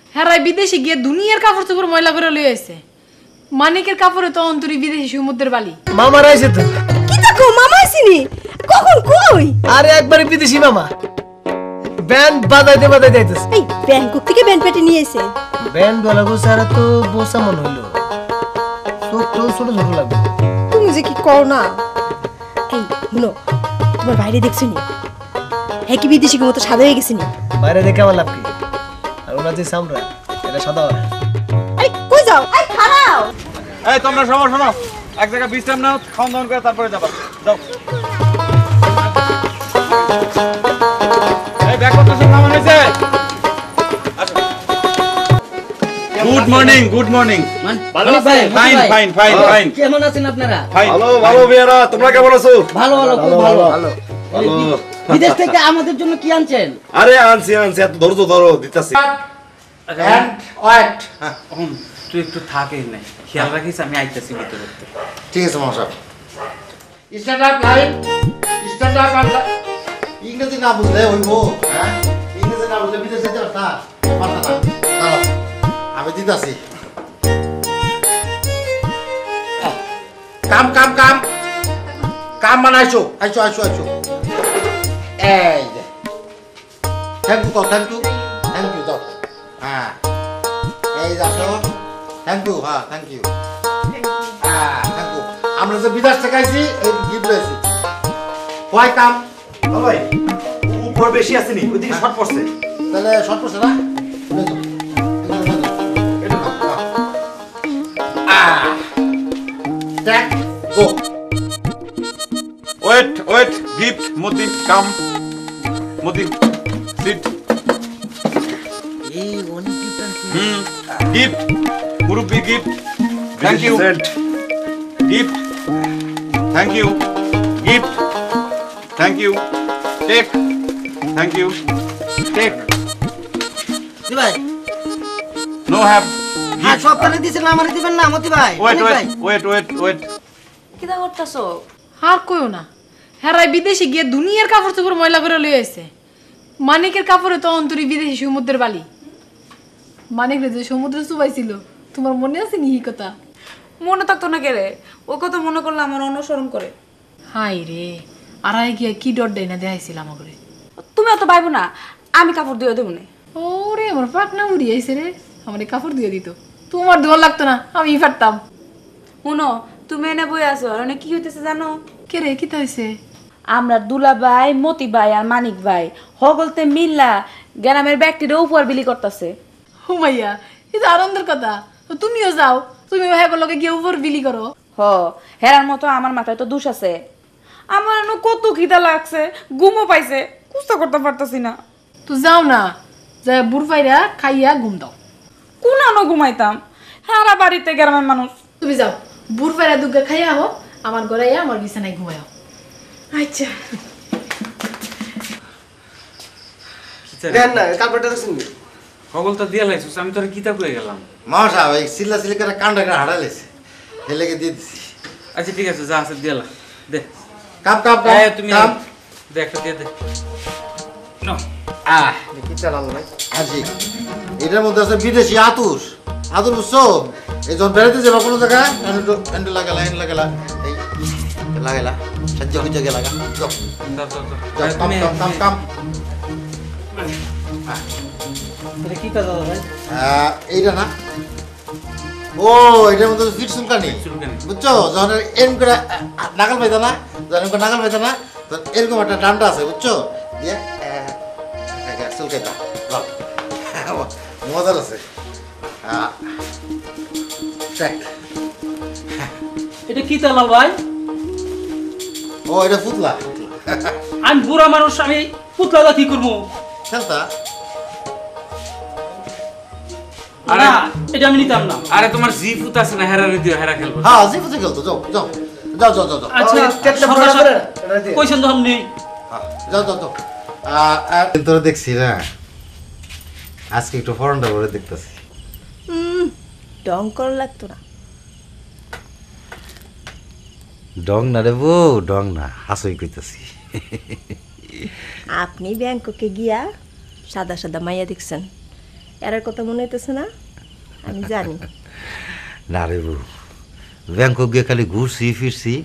হেরাই বিদেশে গিয়ে দুনিয়ার কাপড় চোপড় ময়লা করে লই আইছে। মানিকের কাপড়ে তো অন্তরি বিদেশি সমুদ্রের বালি। মামা আইছে তো। কি দেখো মামা আইছিনি? কখন কই? আরে একবারে বিদেশি মামা। ব্যান্ড বাজাইতে বাজাইতে আইতেছে। এই ব্যাংকক থেকে ব্যান্ড পেটে নিয়ে আইছে। ব্যান্ড বলা গো সারা তো বোসা মন হইলো। চোখ তো ছোট ছোট লাগবে। তুমি যে কি কও না। এই শুনো, তোমার বাইরে দেখছো নি? হ্যাঁ কি বিদেশি মতো সাদা হয়ে গেছে নি? বাইরে দেখে আমার লাভ কি? আর ওনা যে সামরা এটা সাদা হয়। এই কই যাও? এই খাড়াও। এই তোমরা সবাই শোনো, এক জায়গায় বিশ্রাম নাও, খাওয়া দাওয়া করে তারপরে যাবা। যাও। এই ব্যাগপত্র সব নামান হয়েছে? Good morning, good morning. ভালো আছেন? Fine fine fine fine. কেমন আছেন আপনারা? ভালো ভালো বিয়ারা, তোমরা কেমন আছো? ভালো ভালো, খুব ভালো। ভালো। বিদেশ থেকে আমাদের জন্য কি আনছেন? আরে আনছি এত ধরো দিতাছি। And wait. তুই একটু থাকে নাই, খেয়াল রাখিস, আমি আইতেছি ভিতরে। ঠিক আছে মশা। Stand up line. Stand up আর ইংরেজি না বুঝলে হইবো, হ্যাঁ? ইংরেজি না বুঝলে বিদেশে যেতে পারতা? পারতা না। দাঁড়াও, আমি দিতাছি। কাম কাম কাম কাম বানাইছো। আইছো আইছো আইছো। এই যে thank you thank you thank you দাও। হ্যাঁ এই যাচ্ছ। Thank you. হ্যাঁ থ্যাংক ইউ। হ্যাঁ থ্যাংক ইউ। আমরা যে বিদেশ থেকে আইছি এই গিফট লইছি। হোয়াই কাম ভাই উপর বেশি আসেনি, ওইদিকে শর্ট পড়ছে। তাহলে শর্ট পড়ছে না? Take go. Wait wait, gift Moti come. Moti sit. এই অনেক গিফট গিফট মুরব্বি gift. Thank you gift. Thank you gift. Thank you take. Thank you take. দি ভাই, নো হ্যাভ। আর সপ্তাহে দিছেন না, আমারে দিবেন না মতি ভাই? ওয়েট অনেক ভাই। Wait wait wait wait. কিটা করতাছো? আর কইও না, হেরাই বিদেশে গিয়ে দুনিয়ার কাপড় চোপড় ময়লা করে লই আইছে। মানিকের কাপড়ে তো অন্তরি বিদেশি সমুদ্রের বালি। মানিক রে যে সমুদ্রে চুবাইছিল, তোমার মনে আছে নি এই কথা? মনে থাকতো না কে রে? ওই কথা মনে করলে আমার অনুসরণ করে। হাই রে, আড়াই গিয়া কি ডর দেয় না দেখাইছিল আমাকে। তুমি অত ভাইবো না, আমি কাপড় দিয়ে দেবো না। ওরে আমার পাকনা উড়ি আইছে রে, আমার কাপড় দিয়ে দিত। তোমার দোয়া লাগতো না, আমি পারতাম। শুনো, তুমি এনে বই আছো, আর কি হইতেছে জানো? কে রে, কি হয়েছে? আমরা দুলা ভাই, মতি ভাই আর মানিক ভাই হগলতে মিল্লা গ্রামের ব্যক্তিরা উপহার বিলি করতেছে। হুমাইয়া, এটা আনন্দের কথা। তো তুমিও যাও, তুমি হ্যাঁ লোকে গিয়ে উপর বিলি করো। হ, হেরার মতো আমার মাথায় তো দোষ আছে। আমার কত খিদা লাগছে, ঘুমও পাইছে, কুস্তা করতে পারতাছি না। তো যাও না, যাই বুড় পাইরা খাইয়া ঘুম দাও। কোন আনো ঘুমাইতাম, হারা বাড়িতে গ্রামের মানুষ। তুমি যাও, বুড় পাইরা দুগা খাইয়া হো, আমার ঘরে আইয়া আমার বিছানায় ঘুমাইও। আচ্ছা দেন না কাপড়টা দেখছেন নি? কগলটা দিয়া লাইছিস, আমি তোরে কিতা কয়ে গেলাম। মশা ওই সিল্লা সিলি করে কান্ডা করে হারাইছে। হেলেকে দিয়ে দিছি। আচ্ছা ঠিক আছে, যা আছে দিয়া লা দে। কাপ কাপ এই তুমি কাপ। দে, একটা দিয়ে দে। নাও। কি চালাল ভাই? আসি। এটার মধ্যে আছে বিদেশি আতুর। আতুর বুঝছো? এই যখন বেড়াতে যাবা কোনো জায়গায়, হ্যান্ডেল লাগালা, এই লাগালা, সাহায্য হয়ে গেলা। যাও, দাও, দাও, দাও। যাও, কাম তুমি কাম কাম কাম। এটা কি কথা ভাই? এইটা না? ও, এটার মধ্যে ফিট চুলকানি। চুলকানি। বুঝছো? যখন এরকম করে নাগাল পাইতা না, যখন এরকম নাগাল পাইতা না, তখন এরকম একটা ডান্ডা আছে, বুঝছো? দিয়ে চুলকাইতা। মজার আছে। এটা কি তালাল ভাই? ও, এটা ফুতলা। আমি বুড়া মানুষ, আমি পুতলা কি করবো? খেলতা? না, এটা আমি নিতাম না। আরে তোমার জি ফুত আছে না, হেরা দিও, হেরা খেলবো। হ্যাঁ, জি ফুতে খেলতো। যাও যাও যাও যাও যাও যাও। আচ্ছা, কইছেন তো আপনি? যাও যাও যাও। তোরা দেখছি না, আজকে একটু ফরেনটা করে দেখতেছি। ডং করা লাগতো না। ডং না রে বউ, ডং না, হাসই কইতাছি। আপনি ব্যাংককে গিয়া সাদা সাদা মাইয়া দেখছেন, এরার কথা মনে হইতেছে না? আমি জানি। না রে বউ, ব্যাংকক গিয়ে খালি ঘুরছি ফিরছি,